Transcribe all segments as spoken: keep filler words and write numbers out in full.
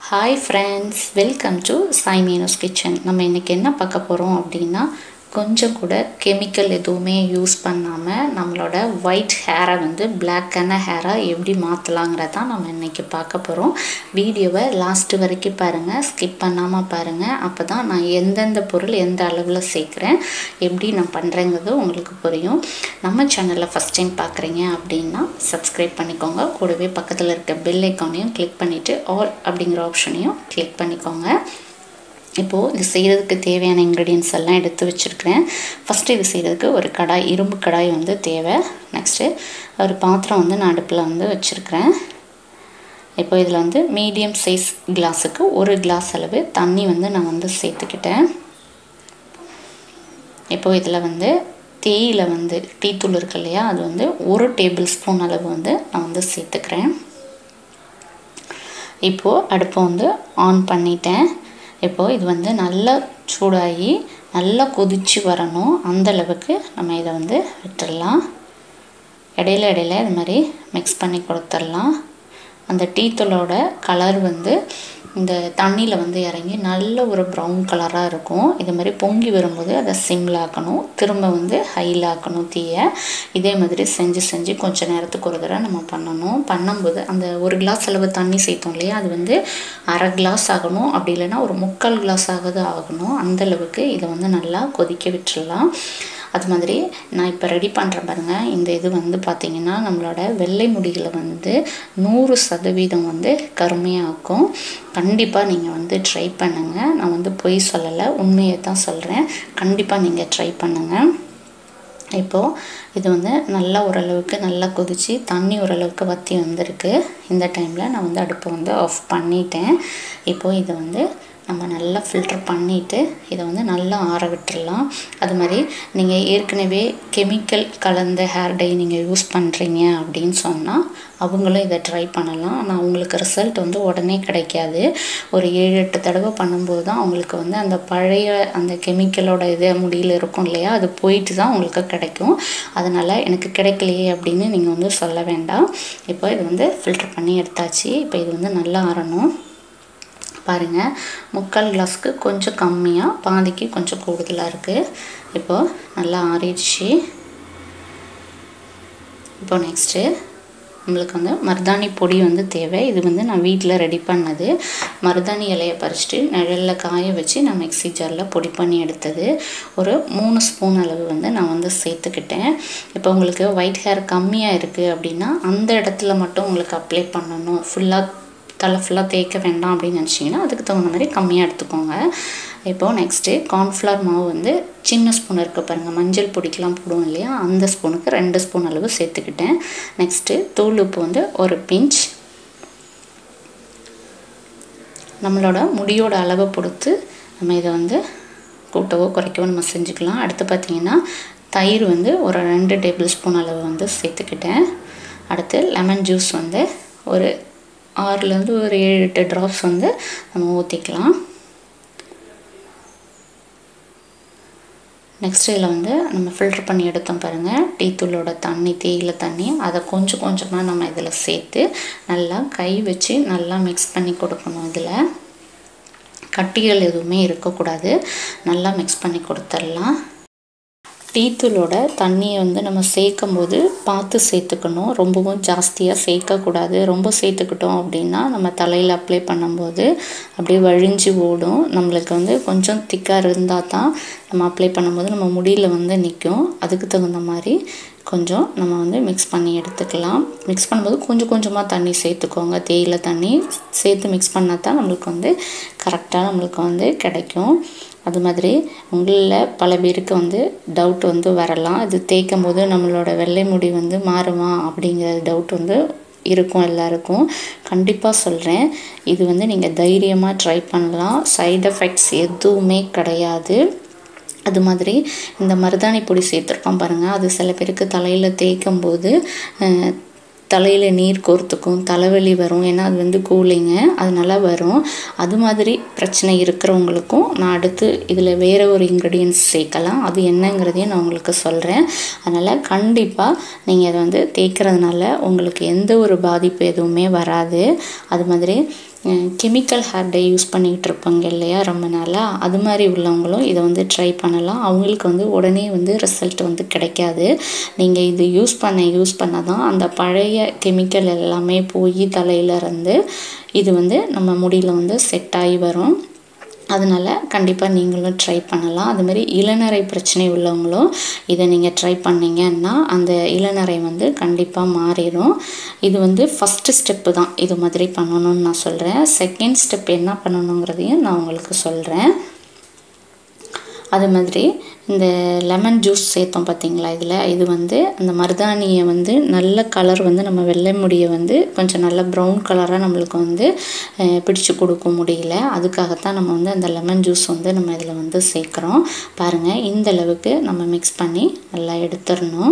Hi friends, welcome to Sai Meenu's Kitchen. நம்ம இன்னைக்கு என்ன பார்க்க போறோம் அப்படினா கொஞ்சம் கூட கெமிக்கல் எதுவுமே யூஸ் பண்ணாம நம்மளோட white hair வந்து black ஆன hair எப்படி மாத்தலாம்ங்கறத நம்ம இன்னைக்கு பார்க்க போறோம். வீடியோவை லாஸ்ட் வரைக்கும் பாருங்க, ஸ்கிப் பண்ணாம பாருங்க. அப்பதான் நான் எந்தெந்த பொருள் எந்த அளவுல சேர்க்கறேன், எப்படி நான் பண்றேங்கிறது உங்களுக்கு புரியும். நம்ம சேனலை ஃபர்ஸ்ட் டைம் பார்க்கறீங்க அப்படினா Subscribe பண்ணிக்கோங்க. கூடவே பக்கத்துல இருக்க bell icon-ஐயும் கிளிக் பண்ணிட்டு all அப்படிங்கற ஆப்ஷனையும் கிளிக் பண்ணிக்கோங்க. இப்போ இது செய்யிறதுக்கு தேவையான ingredients எல்லாம் எடுத்து வச்சிருக்கேன். ஃபர்ஸ்ட் இது செய்யிறதுக்கு ஒரு கடாய், இரும்பு கடாய் வந்து தேவை. நெக்ஸ்ட் ஒரு பாத்திரம் வந்து நான் அடுப்புல வந்து வச்சிருக்கேன். இப்போ இதுல வந்து மீடியம் சைஸ் கிளாஸுக்கு ஒரு கிளாஸ் அளவு தண்ணி வந்து நான் வந்து சேர்த்துக்கிட்டேன். இப்போ இதுல வந்து தேயிலை வந்து டீ தூள் இருக்கு இல்லையா, அது வந்து ஒரு டேபிள் ஸ்பூன் அளவு வந்து நான் வந்து சேர்த்துக்கிறேன். இப்போ அடுப்பை வந்து ஆன் பண்ணிட்டேன். இப்போ இது வந்து நல்லா சூடாகி நல்லா கொதிச்சு வரணும். அந்த அளவுக்கு நம்ம இதை வந்து விட்டுறலாம். இடையில இடையில இது மாதிரி மிக்ஸ் பண்ணி கொடுத்துடலாம். அந்த டீ தூளோட கலர் வந்து இந்த தண்ணியில வந்து இறங்கி நல்ல ஒரு ப்ரௌன் கலரா இருக்கும். இது மாதிரி பொங்கி வரும்போது அதை சிம்ல ஆக்கணும், திரும்ப வந்து ஹைல ஆக்கணும் தீயை. இதே மாதிரி செஞ்சு செஞ்சு கொஞ்ச நேரத்துக்கு ஒரு தடவை நம்ம பண்ணணும். பண்ணும்போது அந்த ஒரு கிளாஸ் அளவு தண்ணி சேர்த்தோம் இல்லையா, அது வந்து அரை கிளாஸ் ஆகணும், அப்படி இல்லைன்னா ஒரு முக்கால் கிளாஸ் ஆகுது ஆகணும். அந்த அளவுக்கு இதை வந்து நல்லா கொதிக்க விட்டுறலாம். அது மாதிரி நான் இப்போ ரெடி பண்ணுறேன் பாருங்க. இந்த இது வந்து பார்த்தீங்கன்னா நம்மளோட வெள்ளை முடிகளை வந்து நூறு சதவீதம் வந்து கருமையாக்கும். கண்டிப்பாக நீங்கள் வந்து ட்ரை பண்ணுங்கள். நான் வந்து பொய் சொல்லலை, உண்மையை தான் சொல்கிறேன். கண்டிப்பாக நீங்கள் ட்ரை பண்ணுங்கள். இப்போது இது வந்து நல்லா ஓரளவுக்கு நல்லா கொதிச்சு தண்ணி ஓரளவுக்கு வற்றி வந்திருக்கு. இந்த டைமில் நான் வந்து அடுப்பை வந்து ஆஃப் பண்ணிட்டேன். இப்போது இதை வந்து நம்ம நல்லா ஃபில்டர் பண்ணிவிட்டு இதை வந்து நல்லா ஆற விட்டுடலாம். அது மாதிரி நீங்கள் ஏற்கனவே கெமிக்கல் கலந்த ஹேர் டை நீங்கள் யூஸ் பண்ணுறீங்க அப்படின்னு சொன்னால் அவங்களும் இதை ட்ரை பண்ணலாம். ஆனால் அவங்களுக்கு ரிசல்ட் வந்து உடனே கிடைக்காது. ஒரு ஏழு எட்டு தடவை பண்ணும்போது தான் அவங்களுக்கு வந்து அந்த பழைய அந்த கெமிக்கலோட இது முடியல இருக்கும் இல்லையா, அது போயிட்டு தான் உங்களுக்கு கிடைக்கும். அதனால் எனக்கு கிடைக்கலையே அப்படின்னு நீங்கள் வந்து சொல்ல வேண்டாம். இப்போ இது வந்து ஃபில்டர் பண்ணி எடுத்தாச்சு. இப்போ இது வந்து நல்லா ஆறணும். பாருங்க, முக்கால் கிளாஸ்க்கு கொஞ்சம் கம்மியாக, பாதிக்கு கொஞ்சம் கூடுதலாக இருக்குது. இப்போது நல்லா ஆறிடுச்சு. இப்போ நெக்ஸ்ட்டு நம்மளுக்கு வந்து மருதாணி பொடி வந்து தேவை. இது வந்து நான் வீட்டில் ரெடி பண்ணது. மருதாணி இலையை பறிச்சுட்டு நிழலில் காய வச்சு நான் மிக்ஸி ஜாரில் பொடி பண்ணி எடுத்தது. ஒரு மூணு ஸ்பூன் அளவு வந்து நான் வந்து சேர்த்துக்கிட்டேன். இப்போ உங்களுக்கு ஒயிட் ஹேர் கம்மியாக இருக்குது அப்படின்னா அந்த இடத்துல மட்டும் உங்களுக்கு அப்ளை பண்ணணும். ஃபுல்லாக தலை ஃபுல்லாக தேய்க்க வேண்டாம் அப்படின்னு நினச்சிங்கன்னா அதுக்கு தகுந்த மாதிரி கம்மியாக எடுத்துக்கோங்க. இப்போது நெக்ஸ்ட்டு கார்ன்ஃப்ளவர் மாவு வந்து சின்ன ஸ்பூன் இருக்க பாருங்கள், மஞ்சள் பொடிக்கெலாம் போடுவோம் இல்லையா, அந்த ஸ்பூனுக்கு ரெண்டு ஸ்பூன் அளவு சேர்த்துக்கிட்டேன். நெக்ஸ்ட்டு தூள் உப்பு வந்து ஒரு பிஞ்ச். நம்மளோட முடியோட அளவை பொறுத்து நம்ம இதை வந்து கூட்டவோ குறைக்கவோ நம்ம செஞ்சுக்கலாம். அடுத்து பார்த்திங்கன்னா தயிர் வந்து ஒரு ரெண்டு டேபிள் ஸ்பூன் அளவு வந்து சேர்த்துக்கிட்டேன். அடுத்து லெமன் ஜூஸ் வந்து ஒரு ஆறுலேருந்து ஒரு ஏழு எட்டு ட்ராப்ஸ் வந்து நம்ம ஊற்றிக்கலாம். நெக்ஸ்ட் இதில் வந்து நம்ம ஃபில்டர் பண்ணி எடுத்தோம் பாருங்கள், டீ தூளோட தண்ணி, தேயிலை தண்ணி, அதை கொஞ்சம் கொஞ்சமாக நம்ம இதில் சேர்த்து நல்லா கை வச்சு நல்லா மிக்ஸ் பண்ணி கொடுக்கணும். இதில் கட்டிகள் எதுவுமே இருக்கக்கூடாது. நல்லா மிக்ஸ் பண்ணி கொடுத்துடலாம். டீ தூளோட தண்ணியை வந்து நம்ம சேர்க்கும் போது பார்த்து சேர்த்துக்கணும். ரொம்பவும் ஜாஸ்தியாக சேர்க்கக்கூடாது. ரொம்ப சேர்த்துக்கிட்டோம் அப்படின்னா நம்ம தலையில் அப்ளை பண்ணும்போது அப்படியே வழிஞ்சு ஓடும். நம்மளுக்கு வந்து கொஞ்சம் திக்காக இருந்தால் தான் நம்ம அப்ளை பண்ணும்போது நம்ம முடியில் வந்து நிற்கும். அதுக்கு தகுந்த மாதிரி கொஞ்சம் நம்ம வந்து மிக்ஸ் பண்ணி எடுத்துக்கலாம். மிக்ஸ் பண்ணும்போது கொஞ்சம் கொஞ்சமாக தண்ணி சேர்த்துக்கோங்க. தேயிலை தண்ணி சேர்த்து மிக்ஸ் பண்ணால் தான் நம்மளுக்கு வந்து கரெக்டாக நம்மளுக்கு வந்து கிடைக்கும். அது மாதிரி உங்களில் பல பேருக்கு வந்து டவுட் வந்து வரலாம், இது தேய்க்கும் போது நம்மளோட வெள்ளை முடி வந்து மாறுமா அப்படிங்கிற டவுட் வந்து இருக்கும் எல்லாருக்கும். கண்டிப்பாக சொல்கிறேன், இது வந்து நீங்கள் தைரியமாக ட்ரை பண்ணலாம். சைடு எஃபெக்ட்ஸ் எதுவுமே கிடையாது. அது மாதிரி இந்த மருதாணி பொடி சேர்த்துருக்கோம் பாருங்கள், அது சில பேருக்கு தலையில் தேய்க்கும் போது தலையில் நீர் கோர்த்துக்கும், தலைவலி வரும். ஏன்னா அது வந்து கூலிங்கு, அதனால வரும். அது மாதிரி பிரச்சனை இருக்கிறவங்களுக்கும் நான் அடுத்து இதில் வேறு ஒரு இன்க்ரீடியன்ஸ் சேர்க்கலாம். அது என்னங்கிறதையும் நான் உங்களுக்கு சொல்கிறேன். அதனால் கண்டிப்பாக நீங்கள் அதை வந்து தேய்க்கிறதுனால உங்களுக்கு எந்த ஒரு பாதிப்பு எதுவுமே வராது. அது மாதிரி கெமிக்கல் ஹேர் டை யூஸ் பண்ணிக்கிட்டு இருப்பாங்க இல்லையா ரொம்ப நாளாக, அது மாதிரி உள்ளவங்களும் இதை வந்து ட்ரை பண்ணலாம். அவங்களுக்கு வந்து உடனே வந்து ரிசல்ட் வந்து கிடைக்காது. நீங்கள் இது யூஸ் பண்ண யூஸ் பண்ண தான் அந்த பழைய கெமிக்கல் எல்லாமே போய் தலையிலேருந்து இது வந்து நம்ம முடியில் வந்து செட் ஆகி வரும். அதனால் கண்டிப்பாக நீங்களும் ட்ரை பண்ணலாம். அதுமாரி இளநரை பிரச்சனை உள்ளவங்களும் இதை நீங்கள் ட்ரை பண்ணிங்கன்னா அந்த இளநரை வந்து கண்டிப்பாக மாறிடும். இது வந்து ஃபஸ்ட்டு ஸ்டெப்பு தான் இது மாதிரி பண்ணணும்னு நான் சொல்கிறேன். செகண்ட் ஸ்டெப் என்ன பண்ணணுங்கிறதையும் நான் உங்களுக்கு சொல்கிறேன். அது மாதிரி இந்த லெமன் ஜூஸ் சேர்த்தோம் பார்த்தீங்களா இதில், இது வந்து அந்த மருதாணியை வந்து நல்ல கலர் வந்து நம்ம வெள்ளை முடியை வந்து கொஞ்சம் நல்ல ப்ரௌன் கலராக நம்மளுக்கு வந்து பிடிச்சு கொடுக்க முடியல. அதுக்காகத்தான் நம்ம வந்து அந்த லெமன் ஜூஸ் வந்து நம்ம இதில் வந்து சேர்க்குறோம். பாருங்கள், இந்த அளவுக்கு நம்ம மிக்ஸ் பண்ணி நல்லா எடுத்துடணும்.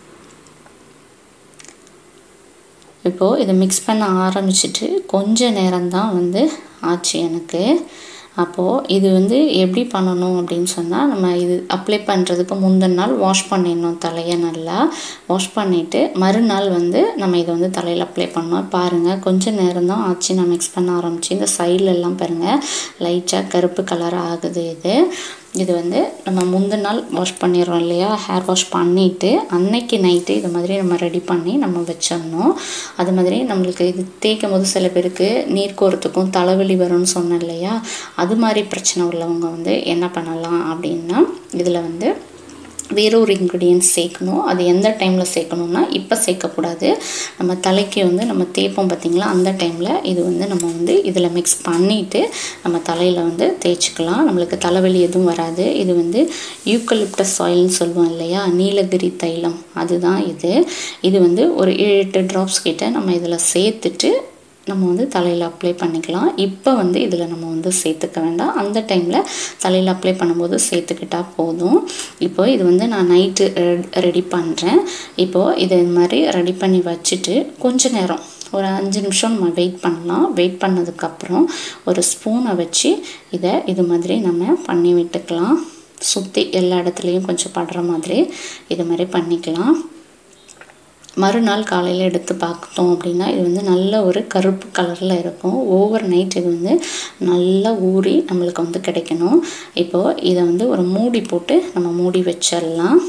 இப்போது இதை மிக்ஸ் பண்ண ஆரம்பிச்சிட்டு கொஞ்ச நேரம்தான் வந்து ஆச்சு எனக்கு. அப்போது இது வந்து எப்படி பண்ணணும் அப்படின்னு சொன்னால், நம்ம இது அப்ளை பண்ணுறதுக்கு முந்தின நாள் வாஷ் பண்ணிடணும் தலையை. நல்லா வாஷ் பண்ணிவிட்டு மறுநாள் வந்து நம்ம இதை வந்து தலையில் அப்ளை பண்ணோம். பாருங்கள், கொஞ்சம் நேரம் தான் ஆச்சு நான் மிக்ஸ் பண்ண ஆரம்பிச்சு. இந்த சைட்லெல்லாம் பாருங்கள் லைட்டாக கருப்பு கலர் ஆகுது. இது இது வந்து நம்ம முந்தின நாள் வாஷ் பண்ணிடுறோம் இல்லையா, ஹேர் வாஷ் பண்ணிவிட்டு அன்னைக்கு நைட்டு இது மாதிரி நம்ம ரெடி பண்ணி நம்ம வச்சிடணும். அது மாதிரி நம்மளுக்கு இது தேய்க்கும் போது சில பேருக்கு நீர் கோரத்துக்கும் தலைவலி வரும்னு சொன்னேன் இல்லையா, அது மாதிரி பிரச்சனை உள்ளவங்க வந்து என்ன பண்ணலாம் அப்படின்னா, இதில் வந்து வேறொரு இன்க்ரீடியன்ஸ் சேர்க்கணும். அது எந்த டைமில் சேர்க்கணுன்னா, இப்போ சேர்க்கக்கூடாது. நம்ம தலைக்கு வந்து நம்ம தேய்ப்போம் பார்த்திங்களா, அந்த டைமில் இது வந்து நம்ம வந்து இதில் மிக்ஸ் பண்ணிவிட்டு நம்ம தலையில் வந்து தேய்ச்சிக்கலாம். நம்மளுக்கு தலைவலி எதுவும் வராது. இது வந்து யூக்கலிப்டஸ் ஆயில்னு சொல்லுவோம் இல்லையா, நீலகிரி தைலம், அதுதான் இது. இது வந்து ஒரு ஏழு எட்டு ட்ராப்ஸ் கிட்ட நம்ம இதில் சேர்த்துட்டு நம்ம வந்து தலையில் அப்ளை பண்ணிக்கலாம். இப்போ வந்து இதில் நம்ம வந்து சேர்த்துக்க வேண்டாம். அந்த டைமில் தலையில் அப்ளை பண்ணும்போது சேர்த்துக்கிட்டால் போதும். இப்போது இது வந்து நான் நைட்டு ரெடி பண்ணுறேன். இப்போது இது மாதிரி ரெடி பண்ணி வச்சுட்டு கொஞ்ச நேரம் ஒரு அஞ்சு நிமிஷம் நம்ம வெயிட் பண்ணலாம். வெயிட் பண்ணதுக்கப்புறம் ஒரு ஸ்பூனை வச்சு இதை இது மாதிரி நம்ம பண்ணி விட்டுக்கலாம். சுற்றி எல்லா இடத்துலையும் கொஞ்சம் படுற மாதிரி இது மாதிரி பண்ணிக்கலாம். மறுநாள் காலையில் எடுத்து பார்த்தோம் அப்படின்னா இது வந்து நல்ல ஒரு கருப்பு கலரில் இருக்கும். ஓவர் நைட் இது வந்து நல்லா ஊறி நம்மளுக்கு வந்து கிடைக்கணும். இப்போது இதை வந்து ஒரு மூடி போட்டு நம்ம மூடி வச்சிடலாம்.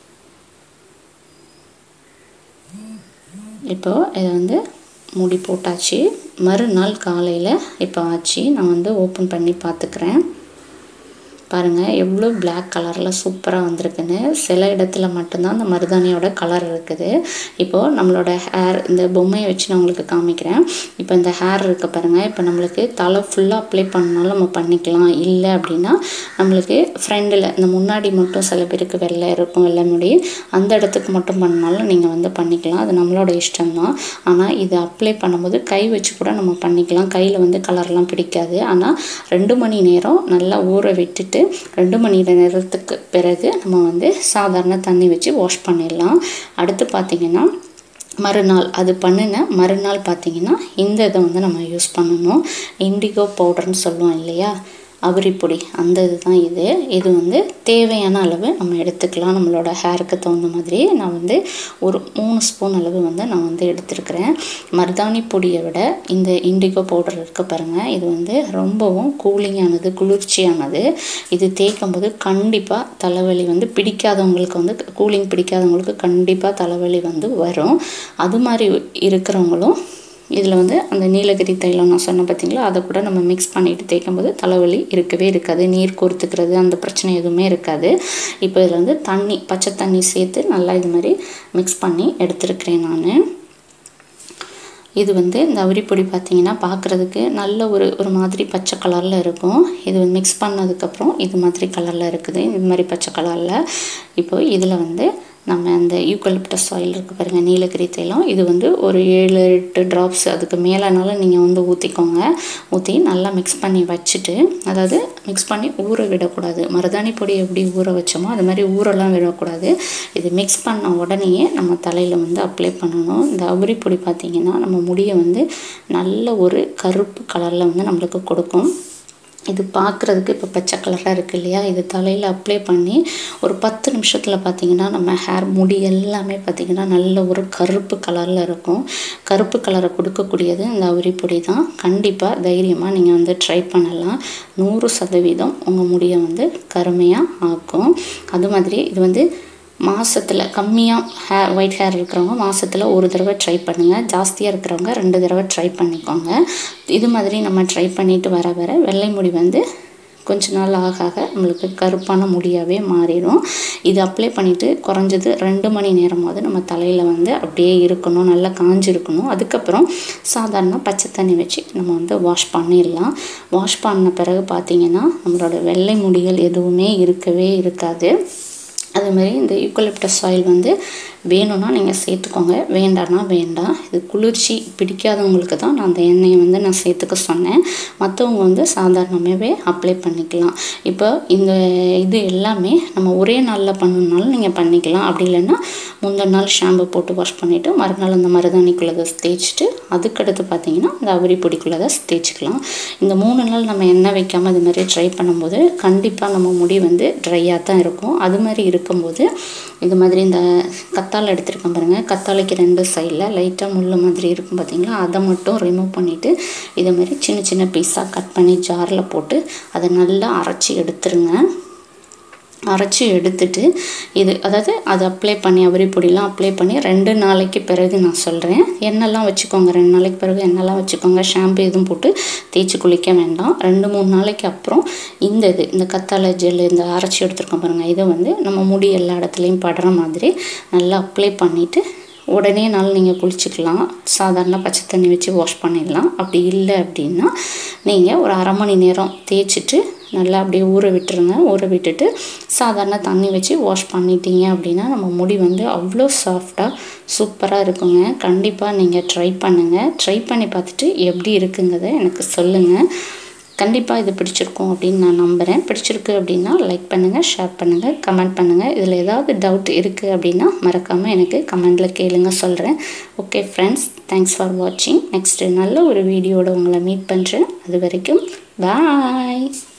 இப்போது இதை வந்து மூடி போட்டாச்சு. மறுநாள் காலையில் இப்போ ஆச்சு. நான் வந்து ஓப்பன் பண்ணி பார்த்துக்கிறேன். பாருங்கள் எவ்வளோ பிளாக் கலரில் சூப்பராக வந்திருக்குன்னு. சில இடத்துல மட்டும்தான் அந்த மருதாணியோட கலர் இருக்குது. இப்போது நம்மளோட ஹேர், இந்த பொம்மையை வச்சு நான் உங்களுக்கு காமிக்கிறேன். இப்போ இந்த ஹேர் இருக்க பாருங்கள், இப்போ நம்மளுக்கு தலை ஃபுல்லாக அப்ளை பண்ணாலும் நம்ம பண்ணிக்கலாம். இல்லை அப்படின்னா நம்மளுக்கு ஃப்ரெண்டில் இந்த முன்னாடி மட்டும் சில பேருக்கு வெள்ளை இருக்கும், வெள்ளை முடி, அந்த இடத்துக்கு மட்டும் பண்ணாலும் நீங்கள் வந்து பண்ணிக்கலாம். அது நம்மளோட இஷ்டம்தான். ஆனால் இது அப்ளை பண்ணும்போது கை வச்சு கூட நம்ம பண்ணிக்கலாம். கையில் வந்து கலர்லாம் பிடிக்காது. ஆனால் ரெண்டு மணி நேரம் நல்லா ஊற விட்டுட்டு ரெண்டு மணி நேரத்துக்கு பிறகு நம்ம வந்து சாதாரண தண்ணி வச்சு வாஷ் பண்ணிடலாம். அடுத்து பார்த்திங்கன்னா மறுநாள் அது பண்ணின மறுநாள் பார்த்திங்கன்னா இந்த இதை வந்து நம்ம யூஸ் பண்ணணும். இண்டிகோ பவுடர்னு சொல்லுவோம் இல்லையா, அபரிப்பொடி, அந்த இது தான் இது. இது வந்து தேவையான அளவு நம்ம எடுத்துக்கலாம். நம்மளோட ஹேருக்கு தகுந்த மாதிரி நான் வந்து ஒரு மூணு ஸ்பூன் அளவு வந்து நான் வந்து எடுத்துருக்கிறேன். மருதாணி பொடியை விட இந்த இண்டிகோ பவுடர் இருக்க பாருங்கள், இது வந்து ரொம்பவும் கூலிங்கானது, குளிர்ச்சியானது. இது தேய்க்கும் போது கண்டிப்பாக தலைவலி வந்து பிடிக்காதவங்களுக்கு வந்து, கூலிங் பிடிக்காதவங்களுக்கு கண்டிப்பாக தலைவலி வந்து வரும். அது மாதிரி இருக்கிறவங்களும் இதில் வந்து அந்த நீலகிரி தைலம் நான் சொன்ன பார்த்தீங்களா, அதை கூட நம்ம மிக்ஸ் பண்ணிவிட்டு தேய்க்கும் போது தலைவலி இருக்கவே இருக்காது. நீர் கோர்த்துக்கிறது அந்த பிரச்சனை எதுவுமே இருக்காது. இப்போ இதில் வந்து தண்ணி, பச்சை தண்ணி சேர்த்து நல்லா இது மாதிரி மிக்ஸ் பண்ணி எடுத்துருக்கிறேன் நான். இது வந்து இந்த அவுரிப்பொடி பார்த்திங்கன்னா பார்க்குறதுக்கு நல்ல ஒரு ஒரு மாதிரி பச்சை கலரில் இருக்கும். இது மிக்ஸ் பண்ணதுக்கப்புறம் இது மாதிரி கலரில் இருக்குது, இது மாதிரி பச்சை கலரில். இப்போது இதில் வந்து நம்ம அந்த யூக்கலிப்டஸ் ஆயில் இருக்குது பாருங்கள், நீலகிரி தைலம், இது வந்து ஒரு ஏழு எட்டு ட்ராப்ஸ் அதுக்கு மேலேனாலும் நீங்கள் வந்து ஊற்றிக்கோங்க. ஊற்றி நல்லா மிக்ஸ் பண்ணி வச்சுட்டு, அதாவது மிக்ஸ் பண்ணி ஊற விடக்கூடாது. மருதாணி பொடி எப்படி ஊற வச்சோமோ அது மாதிரி ஊரெல்லாம் விடக்கூடாது. இது மிக்ஸ் பண்ண உடனேயே நம்ம தலையில் வந்து அப்ளை பண்ணணும். இந்த அவுரி பொடி பார்த்திங்கன்னா நம்ம முடியை வந்து நல்ல ஒரு கருப்பு கலரில் வந்து நம்மளுக்கு கொடுக்கும். இது பார்க்குறதுக்கு இப்போ பச்சை கலராக இருக்குது இல்லையா, இது தலையில் அப்ளை பண்ணி ஒரு பத்து நிமிஷத்தில் பார்த்திங்கன்னா நம்ம ஹேர் முடி எல்லாமே பார்த்திங்கன்னா நல்ல ஒரு கருப்பு கலரில் இருக்கும். கருப்பு கலரை கொடுக்கக்கூடியது இந்த அவுரி பொடி தான். கண்டிப்பாக தைரியமாக நீங்கள் வந்து ட்ரை பண்ணலாம். நூறு சதவீதம் உங்கள் முடியை வந்து கருமையாக ஆக்கும். அது மாதிரி இது வந்து மாதத்தில் கம்மியாக ஹேர் ஒயிட் ஹேர் இருக்கிறவங்க மாதத்தில் ஒரு தடவை ட்ரை பண்ணுங்கள். ஜாஸ்தியாக இருக்கிறவங்க ரெண்டு தடவை ட்ரை பண்ணிக்கோங்க. இது மாதிரி நம்ம ட்ரை பண்ணிவிட்டு வர வர வெள்ளை முடி வந்து கொஞ்ச நாள் ஆக ஆக நம்மளுக்கு கருப்பான முடியாகவே மாறிடும். இது அப்ளை பண்ணிவிட்டு குறைஞ்சது ரெண்டு மணி நேரமாவது நம்ம தலையில் வந்து அப்படியே இருக்கணும், நல்லா காஞ்சிருக்கணும். அதுக்கப்புறம் சாதாரண பச்சை தண்ணி வச்சு நம்ம வந்து வாஷ் பண்ணிடலாம். வாஷ் பண்ண பிறகு பார்த்திங்கன்னா நம்மளோட வெள்ளை முடிகள் எதுவுமே இருக்கவே இருக்காது. அதுமாரி இந்த யூக்கலிப்டஸ் ஆயில் வந்து வேணும்னா நீங்கள் சேர்த்துக்கோங்க, வேண்டாம்னா வேண்டாம். இது குளிர்ச்சி பிடிக்காதவங்களுக்கு தான் நான் அந்த எண்ணெயை வந்து நான் சேர்த்துக்க சொன்னேன். மற்றவங்க வந்து சாதாரணமாகவே அப்ளை பண்ணிக்கலாம். இப்போ இந்த இது எல்லாமே நம்ம ஒரே நாளில் பண்ணணுன்னாலும் நீங்கள் பண்ணிக்கலாம். அப்படி இல்லைன்னா முந்தின நாள் ஷாம்பு போட்டு வாஷ் பண்ணிவிட்டு மறுநாள் அந்த மருதாணிக்குள்ளதை தேய்ச்சிட்டு அதுக்கடுத்து பார்த்திங்கன்னா இந்த அவுரி பொடிக்குள்ளதை தேய்ச்சிக்கலாம். இந்த மூணு நாள் நம்ம எண்ணெய் வைக்காமல் இது மாதிரி ட்ரை பண்ணும்போது கண்டிப்பாக நம்ம முடி வந்து ட்ரையாக தான் இருக்கும். அது மாதிரி இருக்கும்போது இது மாதிரி இந்த கத்தாழை எடுத்துருக்கேன் பாருங்கள், கத்தாழைக்கு ரெண்டு சைடில் லைட்டாக முள் மாதிரி இருக்கும் பார்த்திங்களா, அதை மட்டும் ரிமூவ் பண்ணிவிட்டு இதை மாதிரி சின்ன சின்ன பீஸாக கட் பண்ணி ஜாரில் போட்டு அதை நல்லா அரைச்சி எடுத்துருங்க. அரைச்சி எடுத்துட்டு இது அதாவது அதை அப்ளை பண்ணி அவுரி பொடிலாம் அப்ளை பண்ணி ரெண்டு நாளைக்கு பிறகு நான் சொல்கிறேன். எண்ணெய்லாம் வச்சுக்கோங்க, ரெண்டு நாளைக்கு பிறகு எண்ணெய்லாம் வச்சுக்கோங்க. ஷாம்பு எதுவும் போட்டு தேய்ச்சி குளிக்க வேண்டாம். ரெண்டு மூணு நாளைக்கு அப்புறம் இந்த இது இந்த கத்தாழை ஜெல் இந்த அரைச்சி எடுத்துருக்கோம் பாருங்கள், இதை வந்து நம்ம முடி எல்லா இடத்துலையும் படுற மாதிரி நல்லா அப்ளை பண்ணிவிட்டு உடனே நாள் நீங்கள் குளிச்சுக்கலாம். சாதாரண பச்சை தண்ணி வச்சு வாஷ் பண்ணிடலாம். அப்படி இல்லை அப்படின்னா நீங்கள் ஒரு அரை மணி நேரம் தேய்ச்சிட்டு நல்லா அப்படியே ஊற விட்டுருங்க. ஊற விட்டுட்டு சாதாரண தண்ணி வச்சு வாஷ் பண்ணிட்டீங்க அப்படின்னா நம்ம முடி வந்து அவ்வளோ சாஃப்டாக சூப்பராக இருக்குங்க. கண்டிப்பாக நீங்கள் ட்ரை பண்ணுங்கள். ட்ரை பண்ணி பார்த்துட்டு எப்படி இருக்குங்கிறத எனக்கு சொல்லுங்கள். கண்டிப்பாக இது பிடிச்சிருக்கும் அப்படின்னு நான் நம்புகிறேன். பிடிச்சிருக்கு அப்படின்னா லைக் பண்ணுங்கள், ஷேர் பண்ணுங்கள், கமெண்ட் பண்ணுங்கள். இதில் ஏதாவது டவுட் இருக்குது அப்படின்னா மறக்காமல் எனக்கு கமெண்டில் கேளுங்க, சொல்கிறேன். ஓகே ஃப்ரெண்ட்ஸ், தேங்க்ஸ் ஃபார் வாட்சிங். நெக்ஸ்ட்டு நல்ல ஒரு வீடியோட உங்களை மீட் பண்ணுறேன். அது வரைக்கும் பாய்.